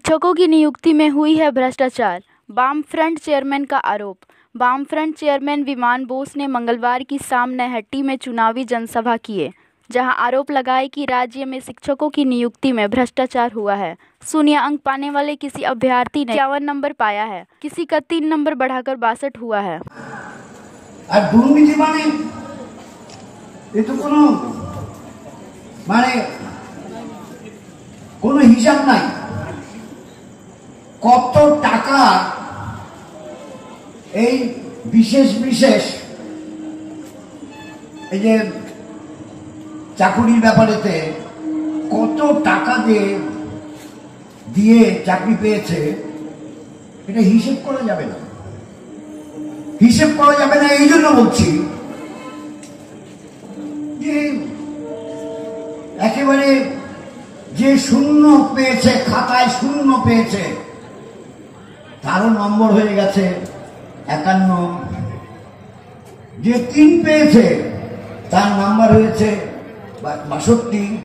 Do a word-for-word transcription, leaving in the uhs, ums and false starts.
शिक्षकों की नियुक्ति में हुई है भ्रष्टाचार, वाम फ्रंट चेयरमैन का आरोप। वाम फ्रंट चेयरमैन विमान बोस ने मंगलवार की शाम नैहट्टी में चुनावी जनसभा किए, जहां आरोप लगाए कि राज्य में शिक्षकों की नियुक्ति में भ्रष्टाचार हुआ है। शून्य अंक पाने वाले किसी अभ्यर्थी ने इक्यावन नंबर पाया है, किसी का तीन नंबर बढ़ाकर बासठ हुआ है। আর দুর্নীতি মানে এ তো কোনো মানে কোনো হিসাব নাই। কত টাকা এই বিশেষ বিশেষ এই যে চাকরির ব্যাপারেতে কত টাকা দিয়ে দিয়ে চাকরি পেয়েছে, এটা হিসেব করা যাবে না। হিসেব করা যাবে না এই জন্য বলছি যে একেবারে যে শূন্য পেয়েছে, খাতায় শূন্য পেয়েছে, তারও নম্বর হয়ে গেছে একান্ন। যে তিন পেয়েছে তার নাম্বার হয়েছে বাষট্টি।